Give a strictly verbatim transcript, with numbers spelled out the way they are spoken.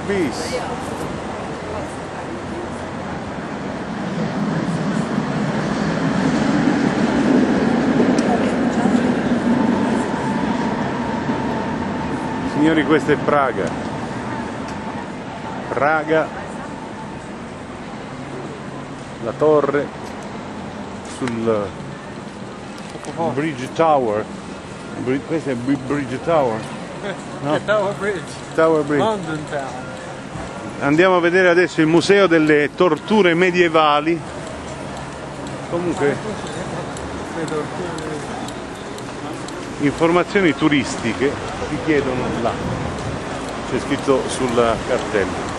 bis. Signori, questa è Praga. Praga, la torre sul Bridge Tower. Bri questo è Bridge Tower. No? Tower Bridge. Tower Bridge. London Town. Andiamo a vedere adesso il museo delle torture medievali. Comunque informazioni turistiche ti chiedono là, c'è scritto sul cartello.